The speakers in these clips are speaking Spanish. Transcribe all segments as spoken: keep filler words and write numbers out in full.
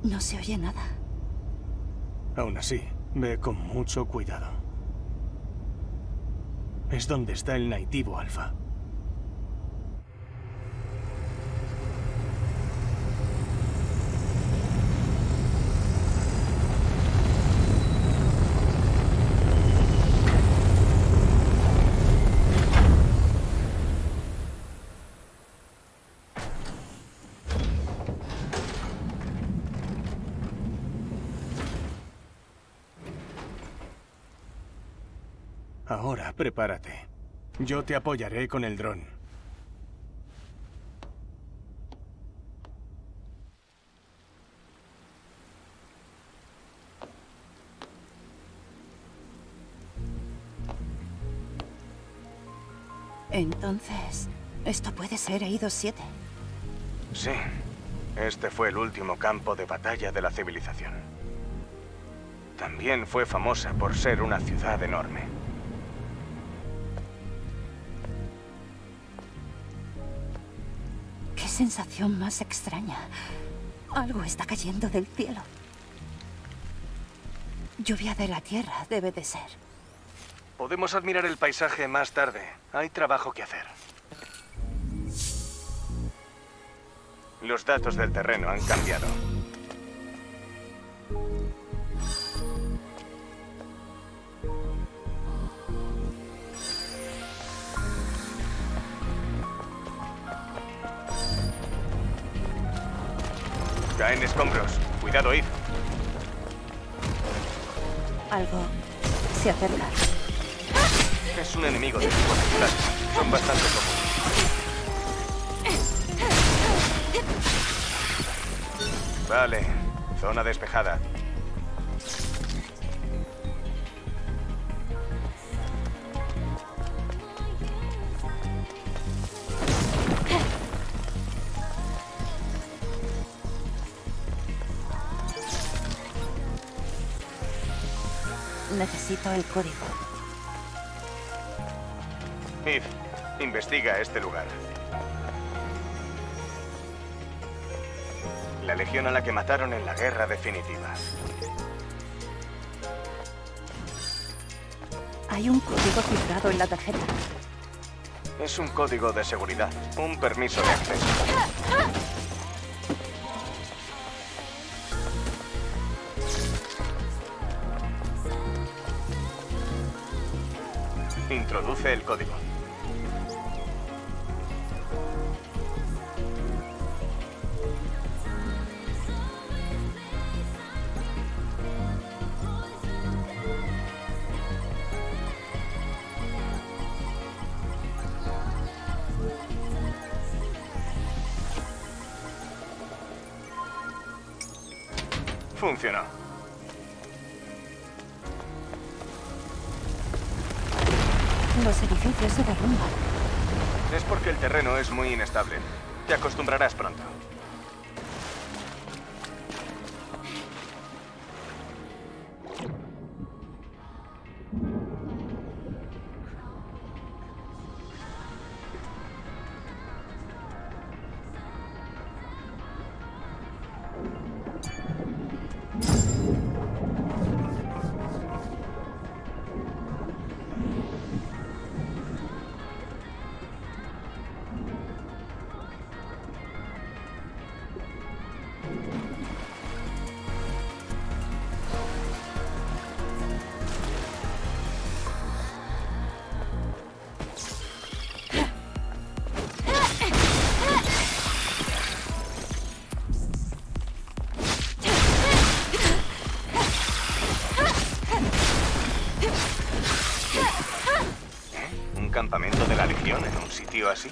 No se oye nada. Aún así, ve con mucho cuidado. Es donde está el Nativo Alpha. Ahora, prepárate. Yo te apoyaré con el dron. Entonces, esto puede ser Eidos siete. Sí. Este fue el último campo de batalla de la civilización. También fue famosa por ser una ciudad enorme. Qué sensación más extraña. Algo está cayendo del cielo. Lluvia de la tierra debe de ser. Podemos admirar el paisaje más tarde. Hay trabajo que hacer. Los datos del terreno han cambiado. Caen escombros. Cuidado, Eve. Algo se acerca. Es un enemigo de tipo natural. Son bastante comunes. Vale. Zona despejada. Necesito el código. Eve, investiga este lugar. La legión a la que mataron en la guerra definitiva. Hay un código cifrado en la tarjeta. Es un código de seguridad, un permiso de acceso. Introduce el código. Funcionó. Los edificios se derrumban. Es porque el terreno es muy inestable. Te acostumbrarás pronto. Campamento de la Legión en un sitio así.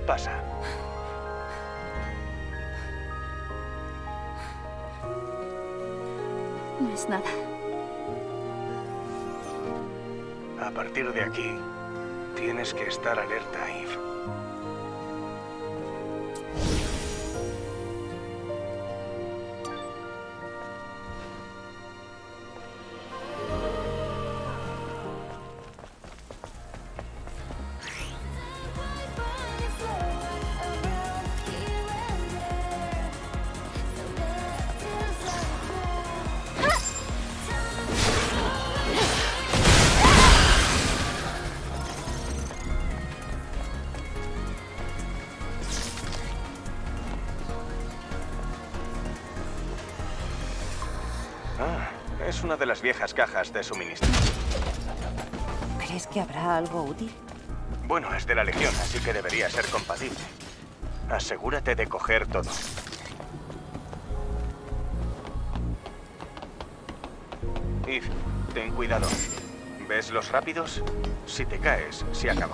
Pasa. No es nada. A partir de aquí, tienes que estar alerta, Eve. Ah, es una de las viejas cajas de suministro. ¿Crees que habrá algo útil? Bueno, es de la Legión, así que debería ser compatible. Asegúrate de coger todo. Eve, ten cuidado. ¿Ves los rápidos? Si te caes, se acabó.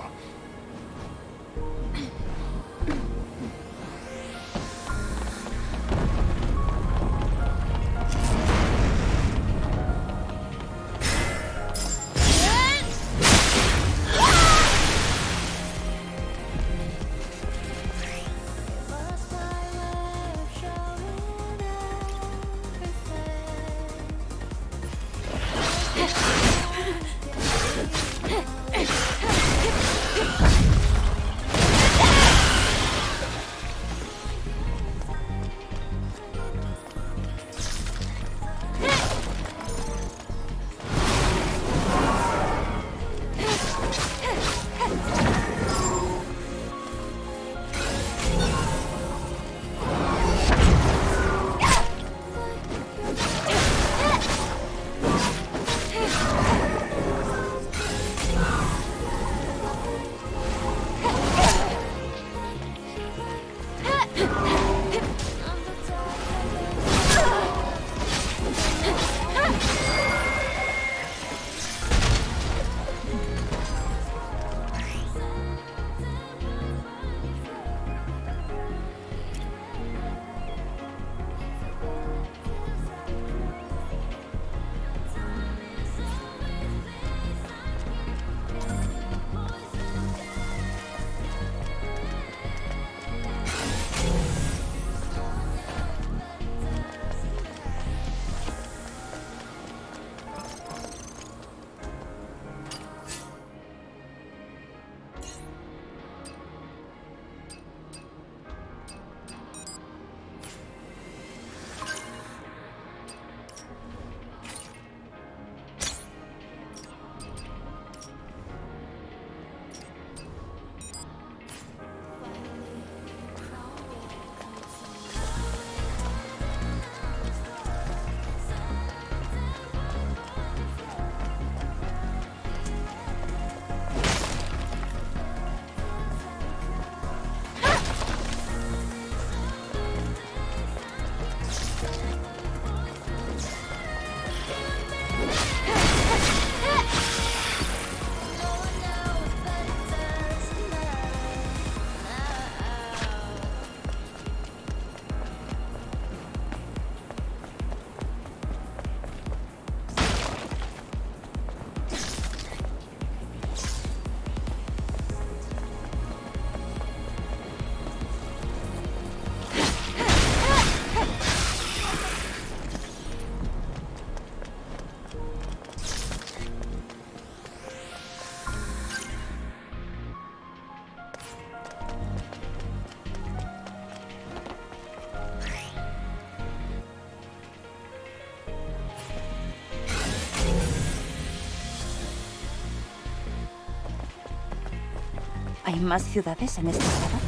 ¿Hay más ciudades en este estado?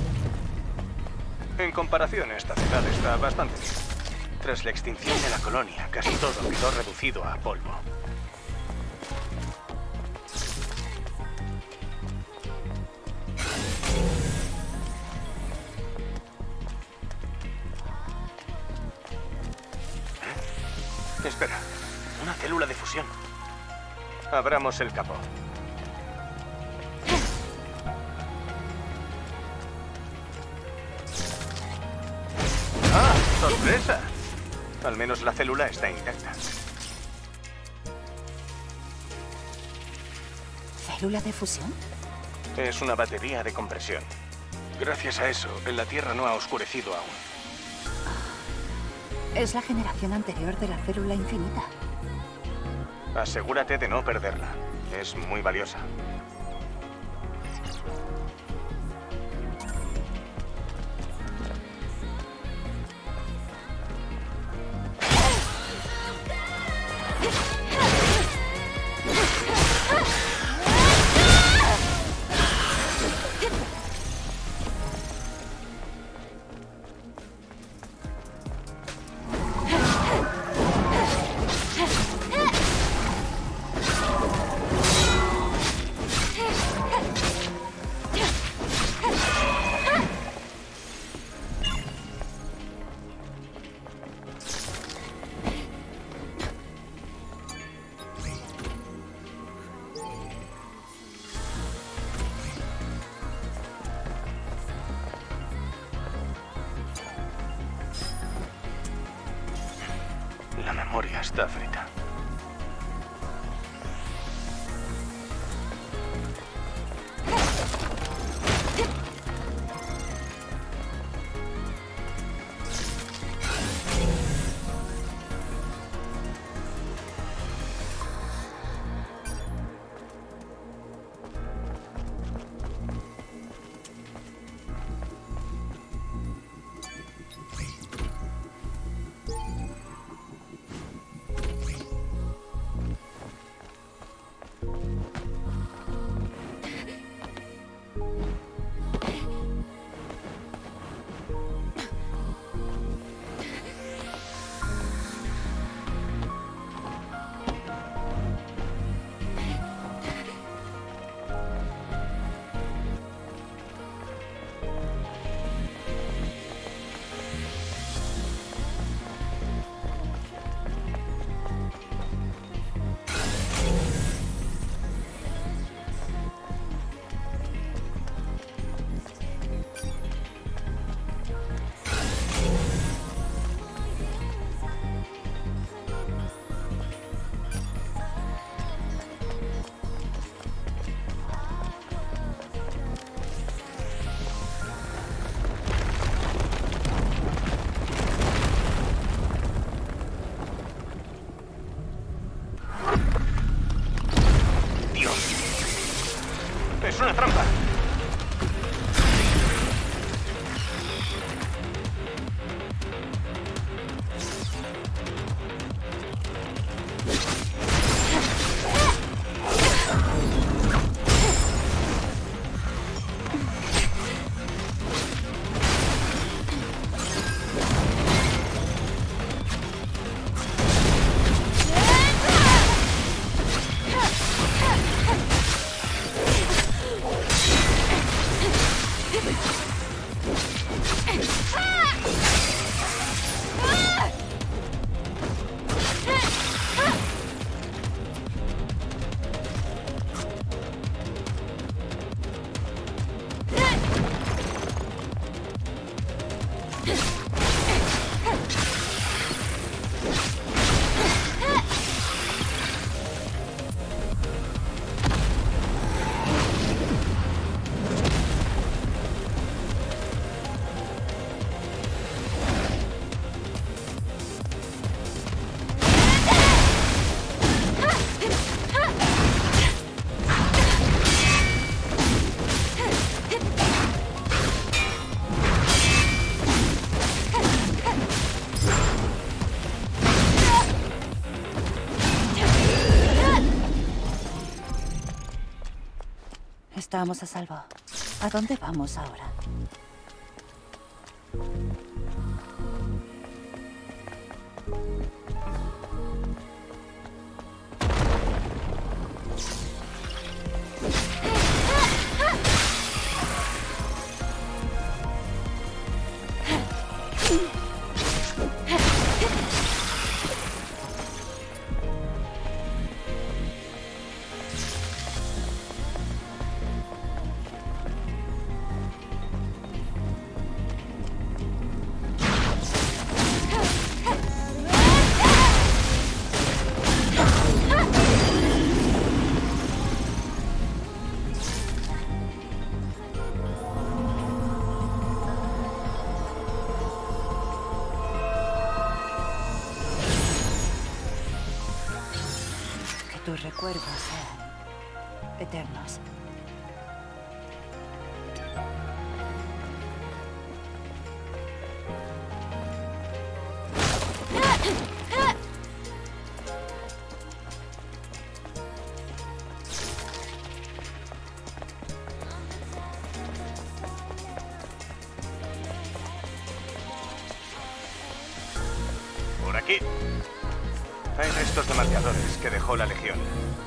En comparación, esta ciudad está bastante bien. Tras la extinción de la colonia, casi todo quedó reducido a polvo. ¿Eh? Espera, una célula de fusión. Abramos el capó. ¡Sorpresa! Al menos la célula está intacta. ¿Célula de fusión? Es una batería de compresión. Gracias a eso, la Tierra no ha oscurecido aún. Es la generación anterior de la célula infinita. Asegúrate de no perderla. Es muy valiosa. La memoria está frita. ¡Es una trampa! Estamos a salvo. ¿A dónde vamos ahora? tus recuerdos sean eternos. Por aquí. Hay restos de marcadores que dejó la Legión.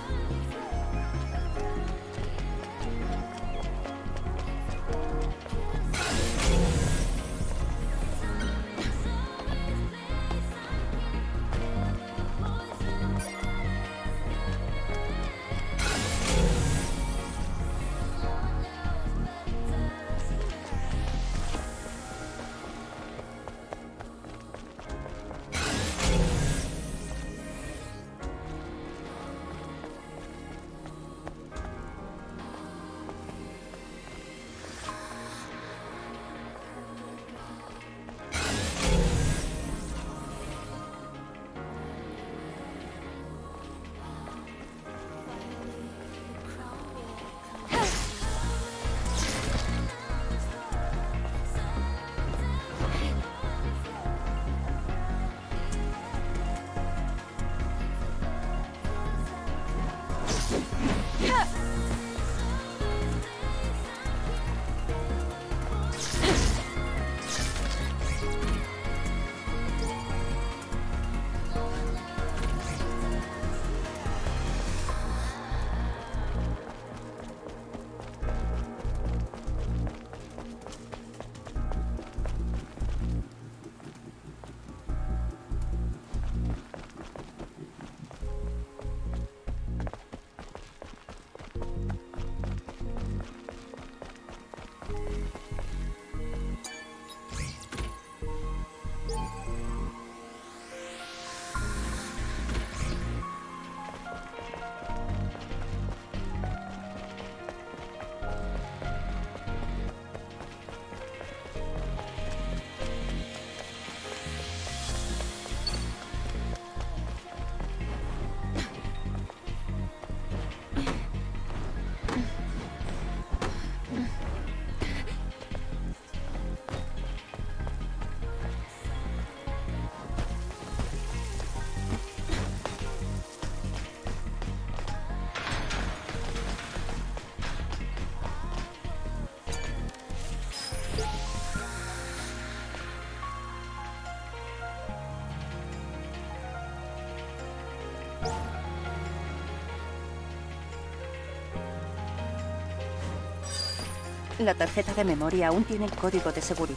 La tarjeta de memoria aún tiene el código de seguridad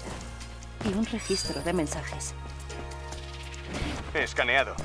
y un registro de mensajes. Escaneado.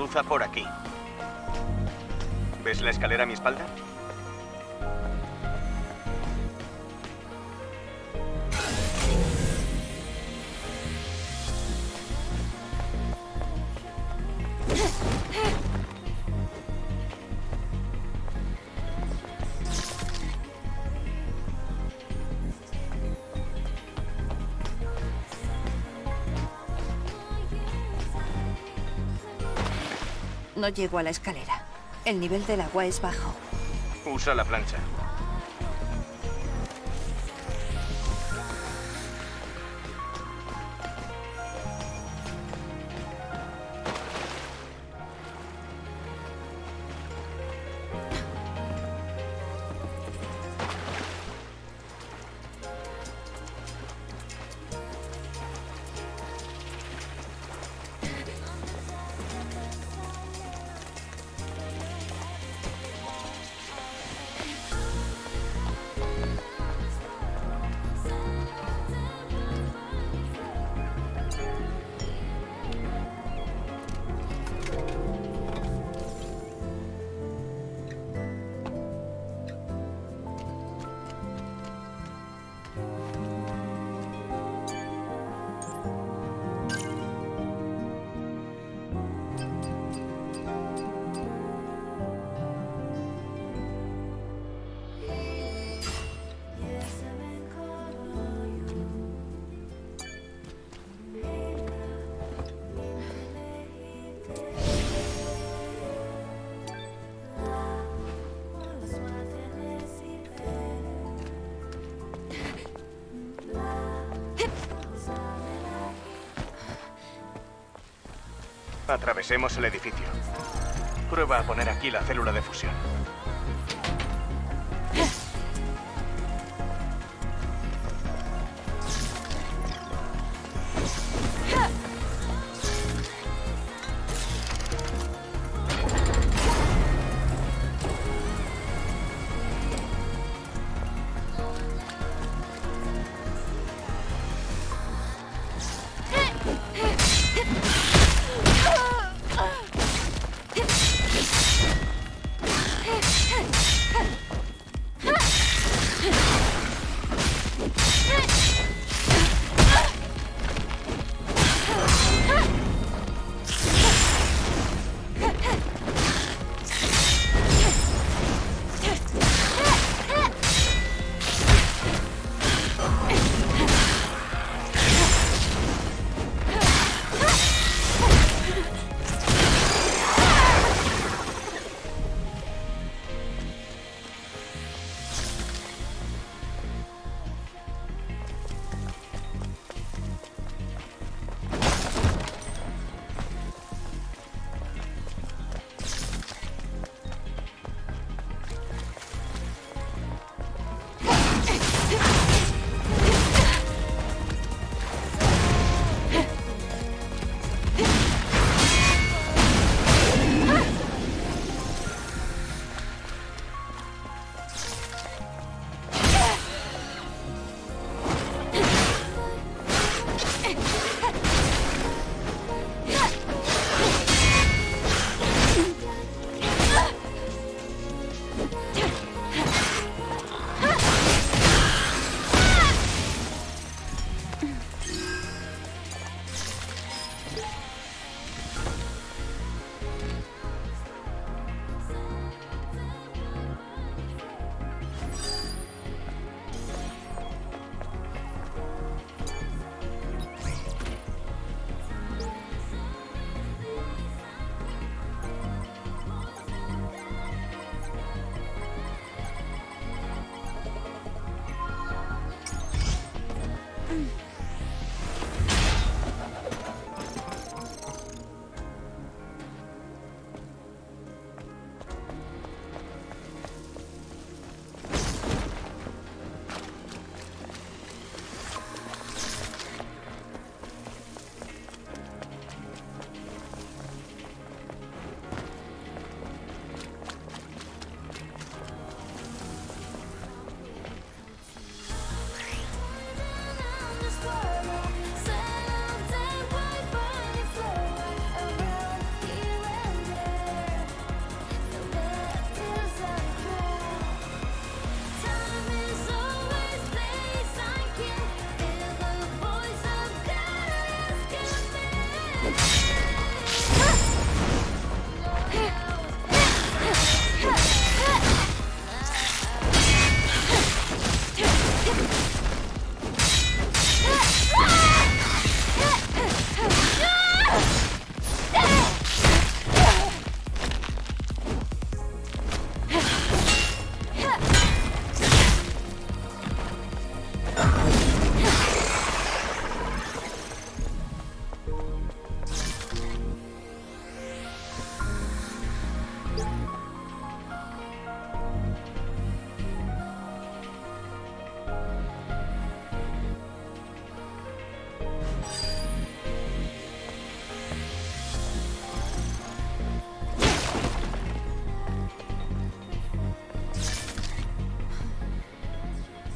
Cruza por aquí. ¿Ves la escalera a mi espalda? No llego a la escalera. El nivel del agua es bajo. Usa la plancha. Atravesemos el edificio. Prueba a poner aquí la célula de fusión. Hit!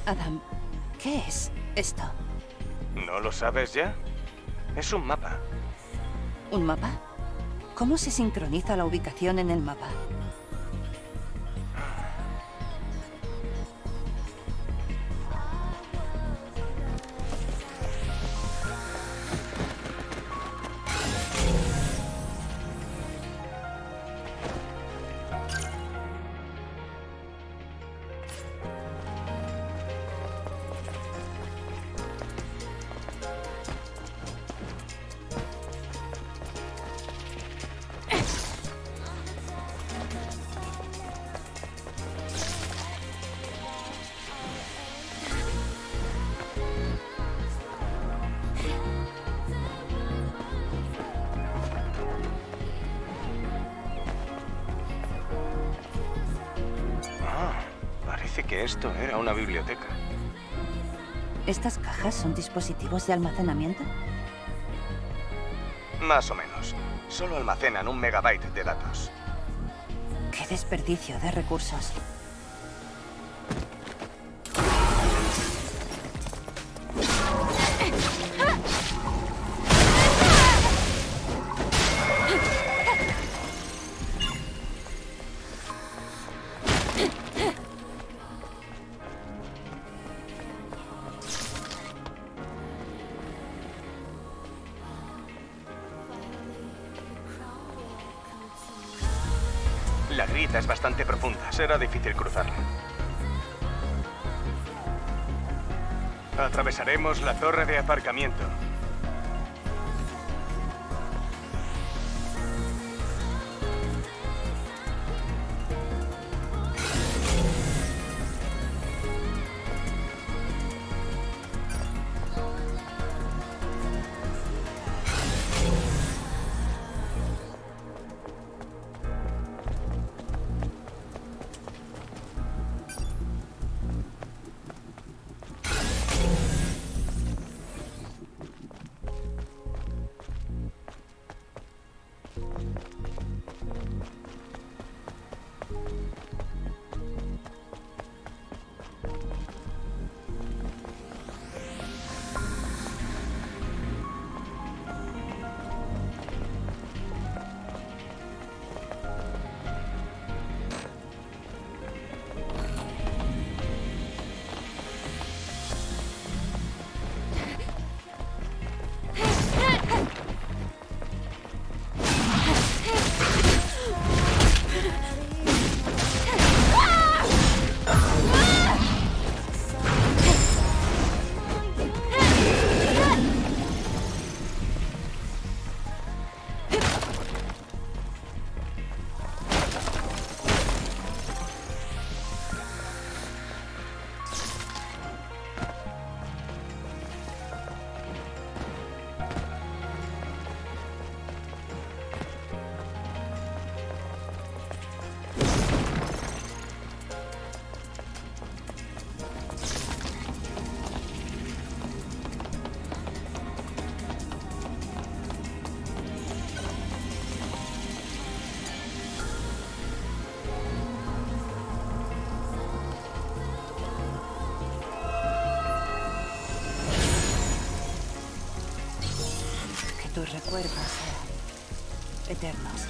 Adam, ¿qué es esto? ¿No lo sabes ya? Es un mapa. ¿Un mapa? ¿Cómo se sincroniza la ubicación en el mapa? Que esto era una biblioteca. ¿Estas cajas son dispositivos de almacenamiento? Más o menos. Solo almacenan un megabyte de datos. ¡Qué desperdicio de recursos! La grieta es bastante profunda. Será difícil cruzarla. Atravesaremos la torre de aparcamiento. Tus recuerdos sean eternos.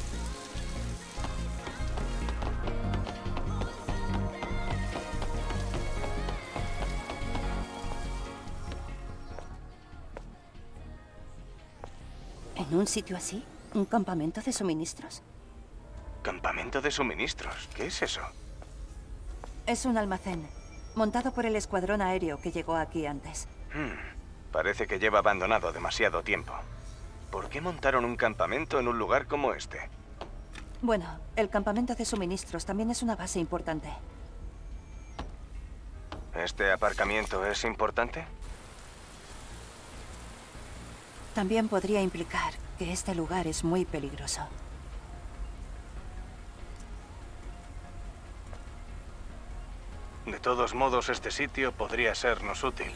¿En un sitio así? ¿Un campamento de suministros? ¿Campamento de suministros? ¿Qué es eso? Es un almacén, montado por el escuadrón aéreo que llegó aquí antes. Hmm, parece que lleva abandonado demasiado tiempo. ¿Por qué montaron un campamento en un lugar como este? Bueno, el campamento de suministros también es una base importante. ¿Este aparcamiento es importante? También podría implicar que este lugar es muy peligroso. De todos modos, este sitio podría sernos útil.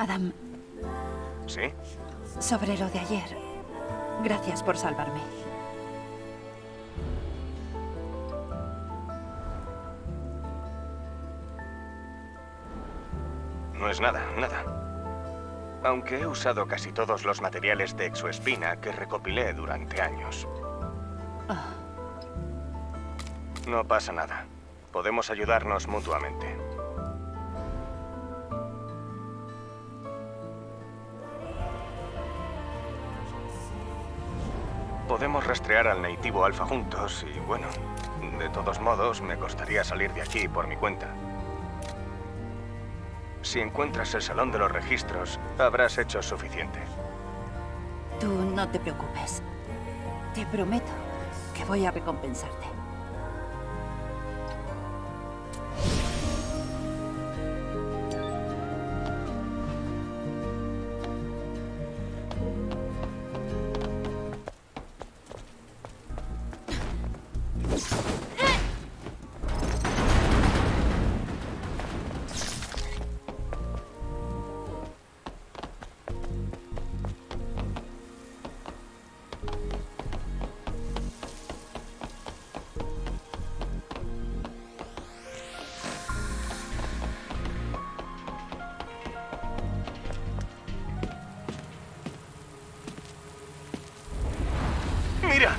Adam, ¿Sí? sobre lo de ayer. Gracias por salvarme. No es nada, nada. Aunque he usado casi todos los materiales de exoespina que recopilé durante años. Oh, No pasa nada. Podemos ayudarnos mutuamente. Podemos rastrear al Nativo Alpha juntos y, bueno, de todos modos, me costaría salir de aquí por mi cuenta. Si encuentras el Salón de los Registros, habrás hecho suficiente. tú no te preocupes. Te prometo que voy a recompensarte. ¡Mira!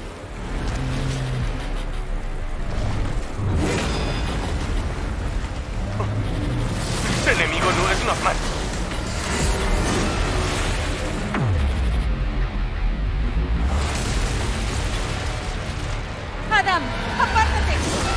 Ese enemigo no es normal. ¡Adam! ¡Apártate!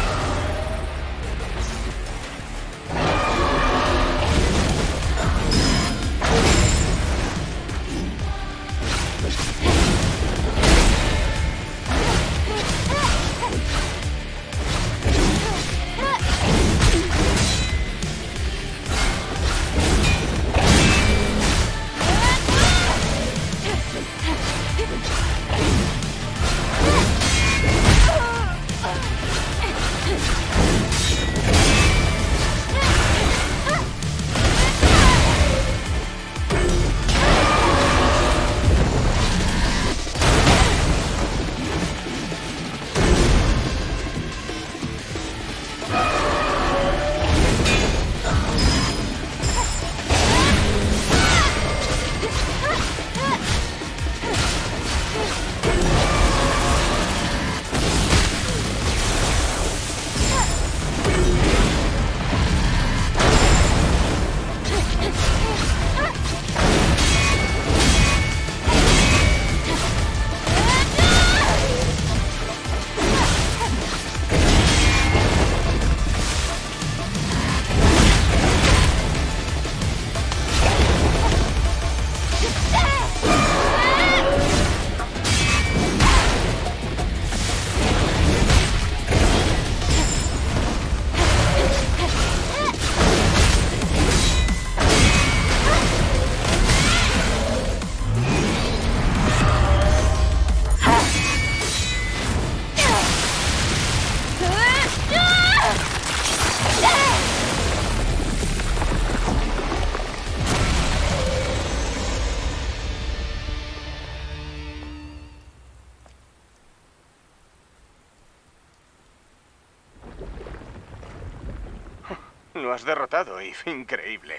Lo has derrotado, Eve. Increíble.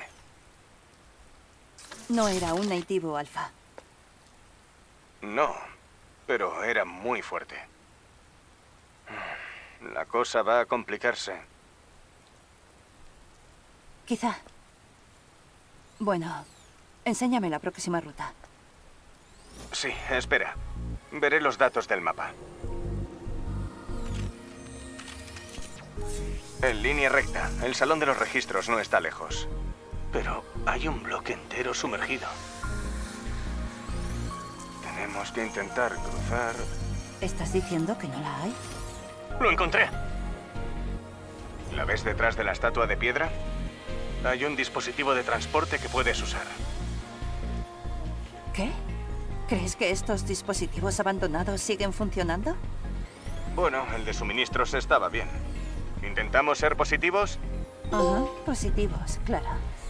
No era un Nativo Alpha. No, pero era muy fuerte. La cosa va a complicarse. Quizá. Bueno, enséñame la próxima ruta. Sí, espera. Veré los datos del mapa. En línea recta. El Salón de los Registros no está lejos. Pero hay un bloque entero sumergido. Tenemos que intentar cruzar... ¿Estás diciendo que no la hay? ¡Lo encontré! ¿La ves detrás de la estatua de piedra? Hay un dispositivo de transporte que puedes usar. ¿Qué? ¿Crees que estos dispositivos abandonados siguen funcionando? Bueno, el de suministros estaba bien. ¿Intentamos ser positivos? Ajá, positivos, claro.